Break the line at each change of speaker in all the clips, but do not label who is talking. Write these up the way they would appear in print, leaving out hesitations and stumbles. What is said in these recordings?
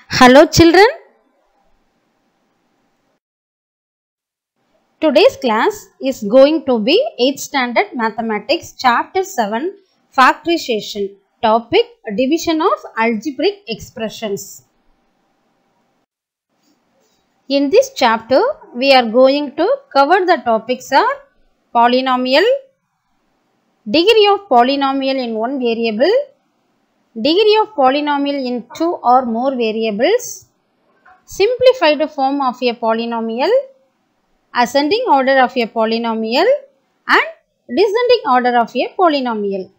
Hello children, today's class is going to be 8th standard mathematics chapter 7 factorization, topic division of algebraic expressions. In this chapter we are going to cover the topics are polynomial, degree of polynomial in one variable, degree of polynomial in two or more variables, simplified form of a polynomial, ascending order of a polynomial and descending order of a polynomial.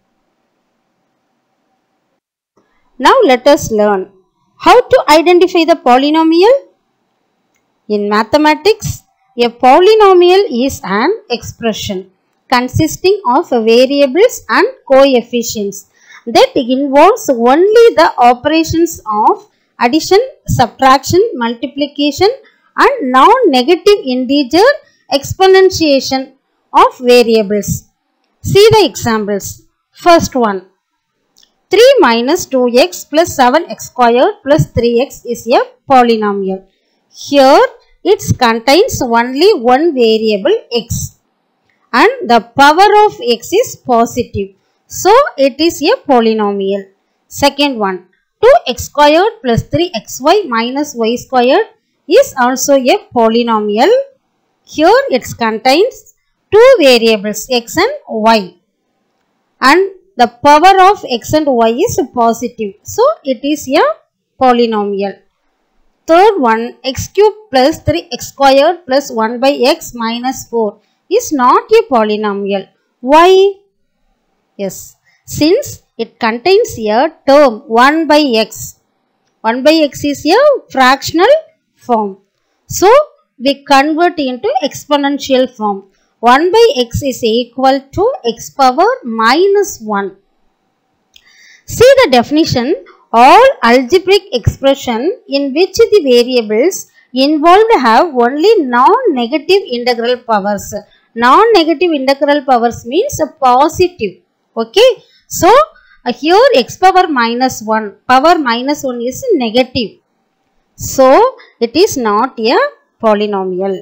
Now let us learn how to identify the polynomial. In mathematics, a polynomial is an expression consisting of variables and coefficients that involves only the operations of addition, subtraction, multiplication and non-negative integer exponentiation of variables. See the examples. First one, 3 minus 2x plus 7x squared plus 3x is a polynomial. Here it contains only one variable x and the power of x is positive. So it is a polynomial. Second one, 2x squared plus 3xy minus y squared is also a polynomial. Here it contains two variables x and y and the power of x and y is positive. So it is a polynomial. Third one, x cubed plus 3x squared plus 1 by x minus 4 is not a polynomial. Why? Yes, since it contains a term 1 by x. 1 by x is a fractional form. So, we convert into exponential form. 1 by x is equal to x power minus 1. See the definition. All algebraic expression in which the variables involved have only non-negative integral powers. Non-negative integral powers means positive. Okay. So, here x power minus 1. Power minus 1 is negative. So, it is not a polynomial.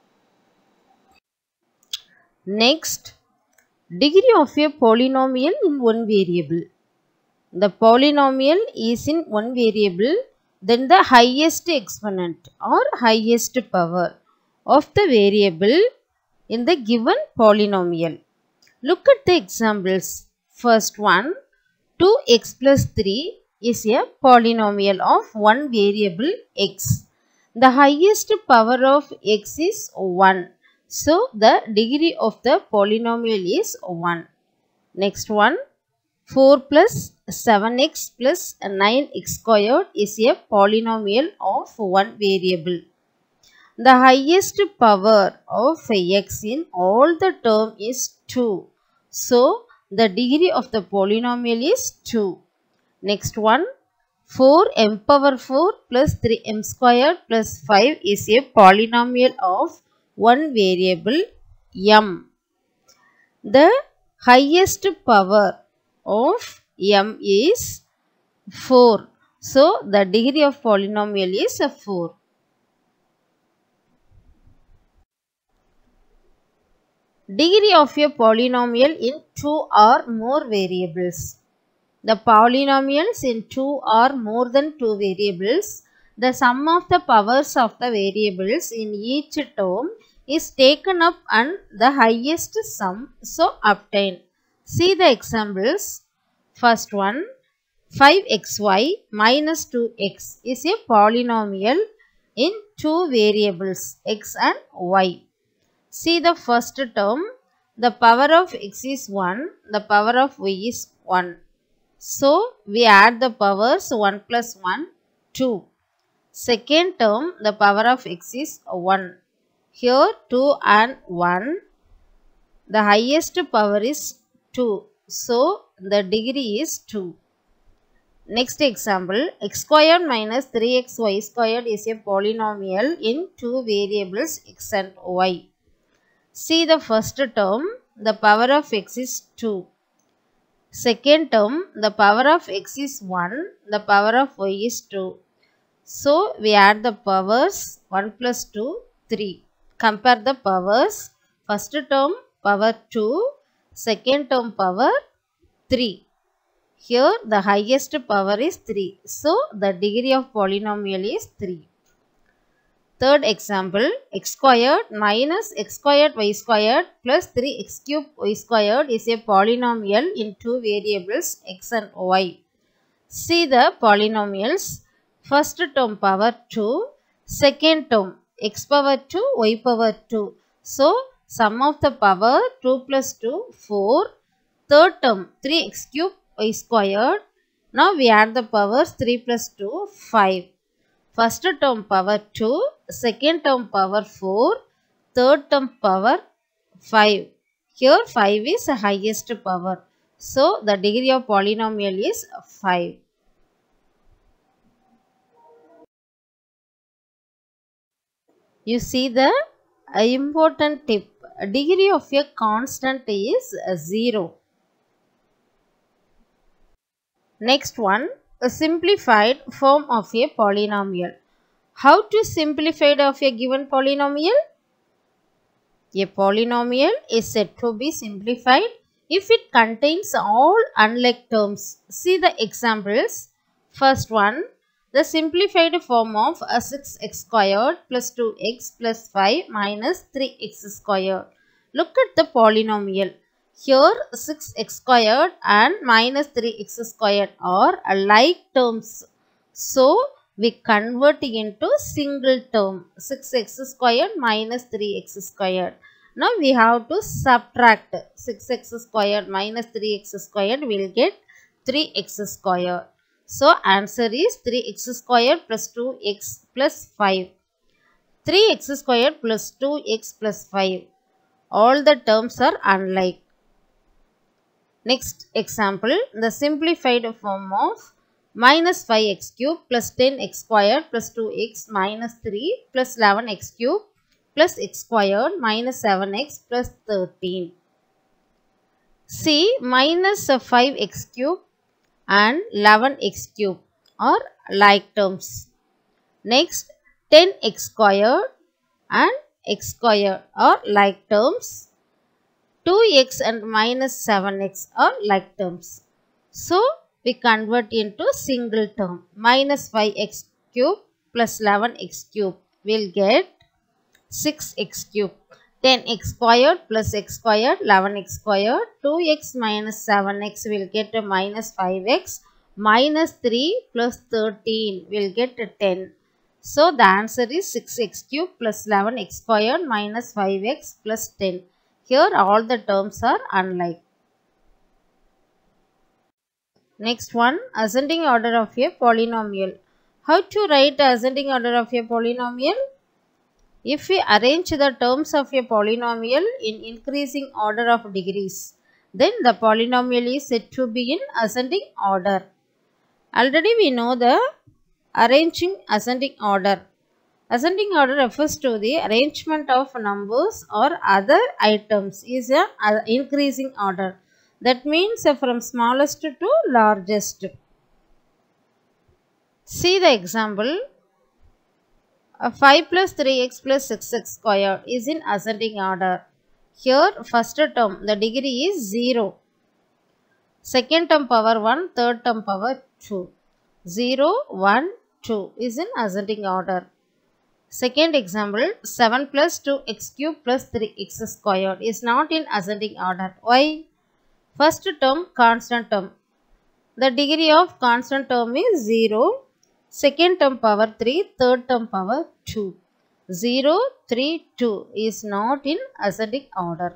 Next, degree of a polynomial in one variable. The polynomial is in one variable, then the highest exponent or highest power of the variable in the given polynomial. Look at the examples. First one, 2x plus 3 is a polynomial of one variable x. The highest power of x is 1. So, the degree of the polynomial is 1. Next one, 4 plus 7x plus 9x squared is a polynomial of one variable. The highest power of x in all the term is 2. So, the degree of the polynomial is 2. Next one, 4m power 4 plus 3m squared plus 5 is a polynomial of one variable m. The highest power of m is 4. So, the degree of polynomial is 4. Degree of a polynomial in two or more variables. The polynomials in two or more than two variables, the sum of the powers of the variables in each term is taken up and the highest sum so obtained. See the examples. First one, 5xy minus 2x is a polynomial in two variables x and y. See the first term, the power of x is 1, the power of y is 1. So, we add the powers 1 plus 1, 2. Second term, the power of x is 1. Here 2 and 1, the highest power is 2. So, the degree is 2. Next example, x squared minus 3xy squared is a polynomial in two variables x and y. See the first term, the power of x is 2. Second term, the power of x is 1, the power of y is 2. So we add the powers 1 plus 2, 3. Compare the powers. First term power 2, second term power 3. Here the highest power is 3. So the degree of polynomial is 3. Third example, x squared minus x squared y squared plus 3x cubed y squared is a polynomial in two variables x and y. See the polynomials. First term power 2, second term x power 2, y power 2. So sum of the power 2 plus 2, 4. Third term 3x cubed y squared. Now we add the powers 3 plus 2, 5. First term power 2, second term power 4, third term power 5. Here 5 is the highest power. So the degree of polynomial is 5. You see the important tip. Degree of a constant is 0. Next one, a simplified form of a polynomial. How to simplify of a given polynomial? A polynomial is said to be simplified if it contains all unlike terms. See the examples. First one, the simplified form of 6x squared plus 2x plus 5 minus 3x squared. Look at the polynomial. Here 6x squared and minus 3x squared are like terms. So we convert into single term, 6x squared minus 3x squared. Now we have to subtract 6x squared minus 3x squared, we will get 3x squared. So answer is 3x squared plus 2x plus 5. 3x squared plus 2x plus 5. All the terms are unlike. Next example, the simplified form of minus 5x cubed plus 10x squared plus 2x minus 3 plus 11x cubed plus x squared minus 7x plus 13. See, minus 5x cubed and 11x cubed are like terms. Next, 10x squared and x squared are like terms. 2x and minus 7x are like terms. So, we convert into single term. Minus 5x cubed plus 11x cubed will get 6x cubed. 10x squared plus x squared, 11x squared. 2x minus 7x will get a minus 5x. Minus 3 plus 13 will get a 10. So, the answer is 6x cubed plus 11x squared minus 5x plus 10. Here all the terms are unlike. Next one, ascending order of a polynomial. How to write ascending order of a polynomial? If we arrange the terms of a polynomial in increasing order of degrees, then the polynomial is said to be in ascending order. Already we know the arranging ascending order. Ascending order refers to the arrangement of numbers or other items is an increasing order. That means from smallest to largest. See the example. 5 plus 3x plus 6x squared is in ascending order. Here first term the degree is 0. Second term power 1, third term power 2. 0, 1, 2 is in ascending order. Second example, 7 plus 2x cubed plus 3x squared is not in ascending order. Why? First term constant term. The degree of constant term is 0. Second term power 3, third term power 2. 0, 3, 2 is not in ascending order.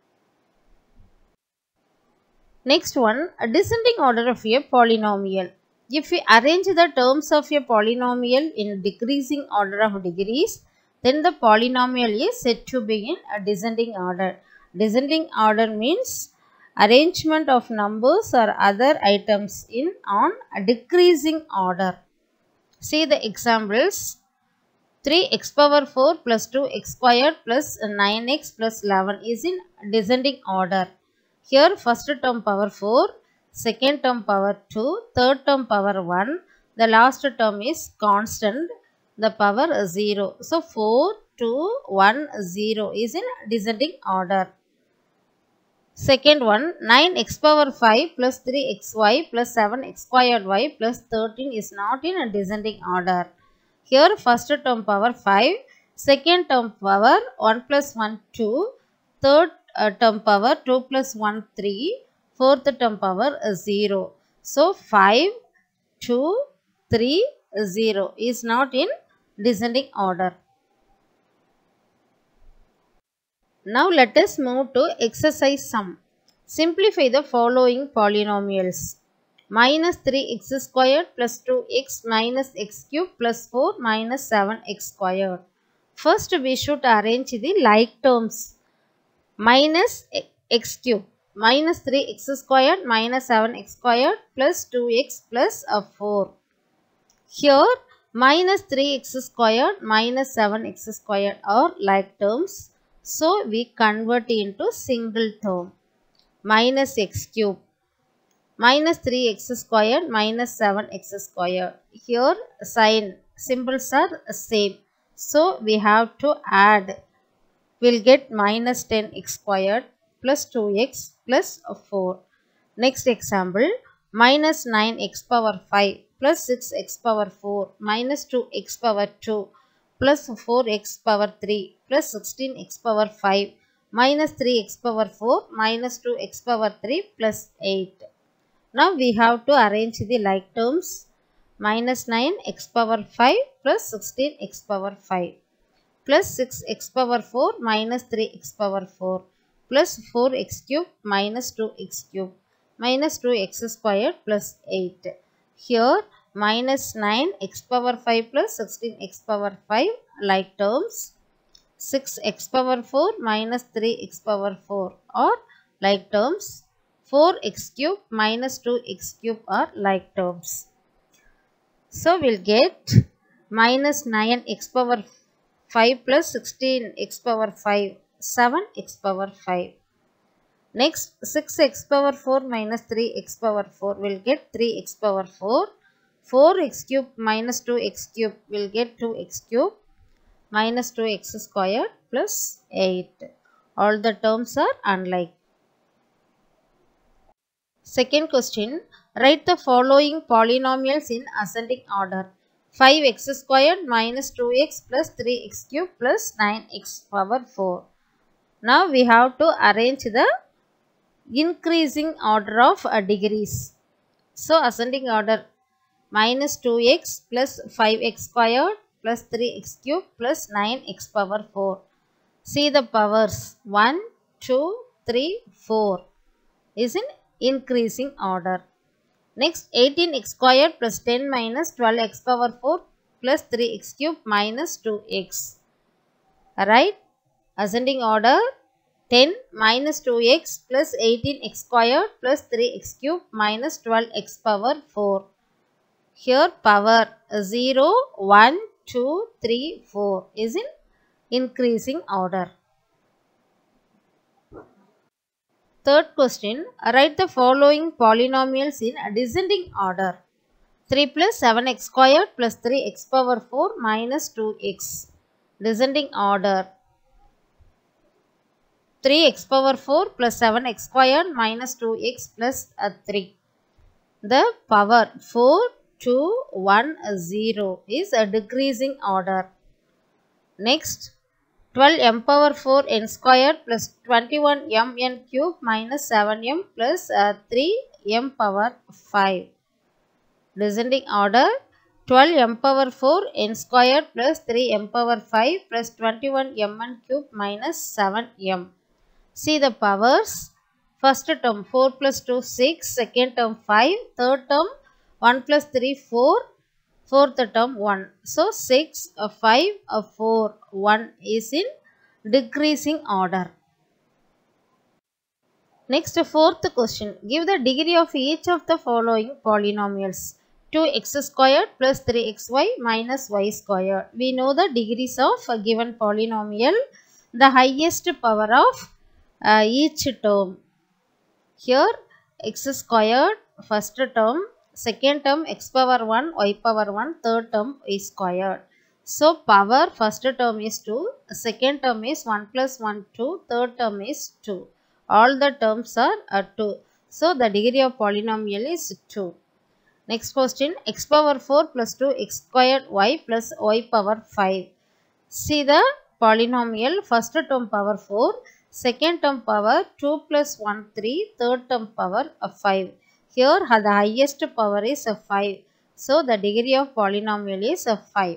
Next one, a descending order of a polynomial. If we arrange the terms of a polynomial in decreasing order of degrees, then the polynomial is said to be in a descending order. Descending order means arrangement of numbers or other items in on a decreasing order. See the examples. 3x power 4 plus 2x squared plus 9x plus 11 is in descending order. Here first term power 4, second term power 2, third term power 1, The last term is constant, the power 0. So 4, 2, 1, 0 is in descending order. Second one, 9x power 5 plus 3xy plus 7x squared y plus 13 is not in a descending order. Here first term power 5, second term power 1 plus 1 2, third term power 2 plus 1 3, fourth term power 0. So 5, 2, 3, 0 is not in descending order. Now let us move to exercise sum. Simplify the following polynomials. Minus 3x squared plus 2x minus x cube plus 4 minus 7x squared. First we should arrange the like terms. Minus x cube minus 3x squared minus 7x squared plus 2x plus 4. Here minus 3x squared minus 7x squared are like terms. So we convert into single term. Minus x cube minus 3x squared minus 7x squared. Here sign symbols are same. So we have to add. We'll get minus 10x squared plus 2x plus 4. Next example, minus 9x power 5 plus 6x power 4 minus 2x power 2 plus 4x power 3 plus 16x power 5 minus 3x power 4 minus 2x power 3 plus 8. Now we have to arrange the like terms. Minus 9x power 5 plus 16x power 5 plus 6x power 4 minus 3x power 4 plus 4x cube minus 2x cube minus 2x squared plus 8. Here minus 9x power 5 plus 16x power 5 like terms. 6x power 4 minus 3x power 4 are like terms. 4x cube minus 2x cube are like terms. So we'll get minus 9x power 5 plus 16x power 5, 7x power 5. Next 6x power 4 minus 3x power 4 will get 3x power 4. 4x cube minus 2x cube will get 2x cube minus 2x squared plus 8. All the terms are unlike. Second question, write the following polynomials in ascending order. 5x squared minus 2x plus 3x cube plus 9x power 4. Now we have to arrange the increasing order of degrees. So ascending order, minus 2x plus 5x squared plus 3x cube plus 9x power 4. See the powers 1, 2, 3, 4 is in increasing order. Next 18x squared plus 10 minus 12x power 4 plus 3x cube minus 2x. Right? Ascending order, 10 minus 2x plus 18x squared plus 3x cube minus 12x power 4. Here power 0, 1, 2, 3, 4 is in increasing order. Third question, write the following polynomials in descending order. 3 plus 7x squared plus 3x power 4 minus 2x. Descending order. 3x power 4 plus 7x squared minus 2x plus 3. The power 4, 2, 1, 0 is a decreasing order. Next, 12m power 4 n squared plus 21m n cube minus 7m plus 3m power 5. Descending order, 12m power 4 n squared plus 3m power 5 plus 21m n cube minus 7m. See the powers. First term 4 plus 2 6, second term 5, third term 1 plus 3 4, fourth term 1. So 6, 5, 4, 1 is in decreasing order. Next fourth question. Give the degree of each of the following polynomials. 2x squared plus 3xy minus y squared. We know the degrees of a given polynomial. The highest power of each term. Here x squared first term, second term x power 1, y power 1, third term y squared. So power first term is 2, second term is 1 plus 1 2, third term is 2. All the terms are 2. So the degree of polynomial is 2. Next question, x power 4 plus 2 x squared y plus y power 5. See the polynomial, first term power 4, second term power 2 plus 1 3, third term power 5. Here the highest power is 5. So the degree of polynomial is 5.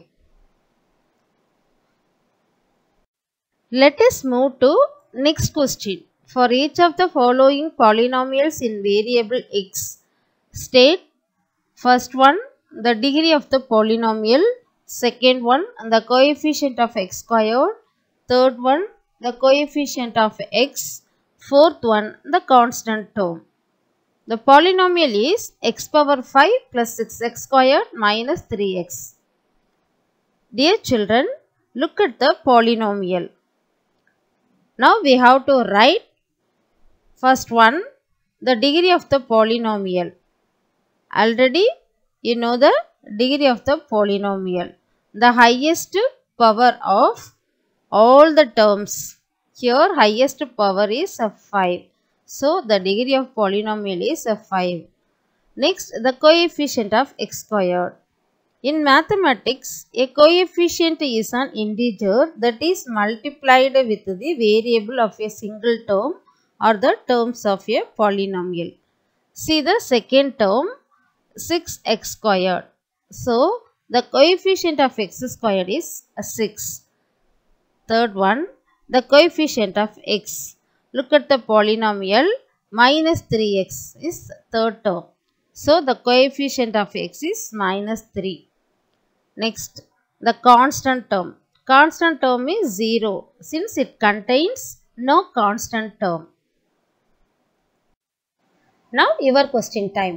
Let us move to next question. For each of the following polynomials in variable x, state first one the degree of the polynomial, second one the coefficient of x squared, third one the coefficient of x, fourth one the constant term. The polynomial is x power 5 plus 6x squared minus 3x. Dear children, look at the polynomial. Now we have to write first one the degree of the polynomial. Already you know the degree of the polynomial. The highest power of all the terms. Here highest power is 5. So the degree of polynomial is 5. Next the coefficient of x squared. In mathematics, a coefficient is an integer that is multiplied with the variable of a single term or the terms of a polynomial. See the second term, 6x squared. So, the coefficient of x squared is 6. Third one, the coefficient of x. Look at the polynomial, minus 3x is third term. So, the coefficient of x is minus 3. Next, the constant term. Constant term is 0 since it contains no constant term. Now, your question time.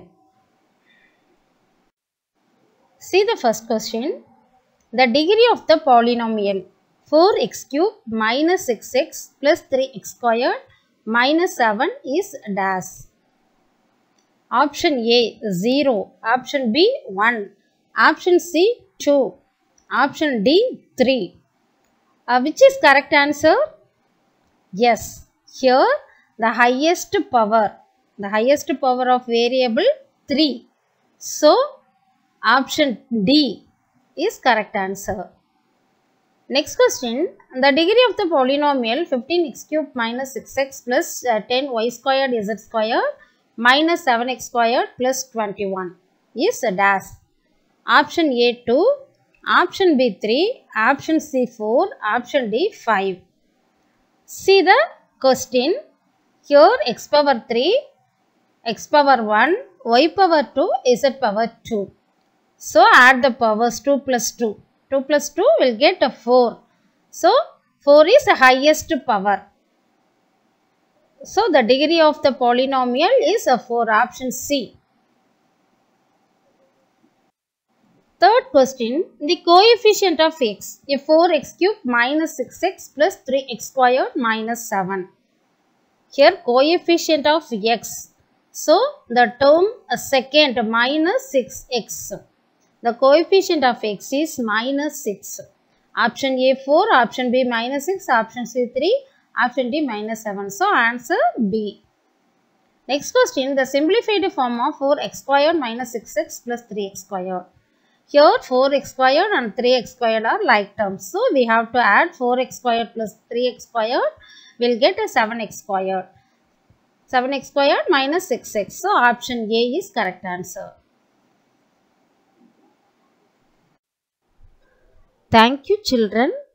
See the first question. The degree of the polynomial 4x cube minus 6x plus 3x squared minus 7 is dash. Option A 0, option B 1, option C 2, option D 3. Which is correct answer? Yes, here the highest power of variable 3. So, option D is correct answer. Next question, the degree of the polynomial 15x cube minus 6x plus 10y squared z squared minus 7x squared plus 21 is a dash. Option A 2, option B 3, option C 4, option D 5. See the question. Here x power 3, x power 1, y power 2, z power 2. So add the powers 2 plus 2. 2 plus 2 will get a 4. So 4 is the highest power. So the degree of the polynomial is a 4, option C. Third question, the coefficient of x, a 4x cube minus 6x plus 3x squared minus 7. Here coefficient of x. So the term second minus 6x. The coefficient of x is minus 6. Option A 4, option B minus 6, option C 3, option D minus 7. So answer B. Next question, the simplified form of 4x squared minus 6x plus 3x squared. Here 4x squared and 3x squared are like terms. So we have to add 4x squared plus 3x squared. We will get a 7x squared. 7x squared minus 6x. So option A is correct answer. Thank you children.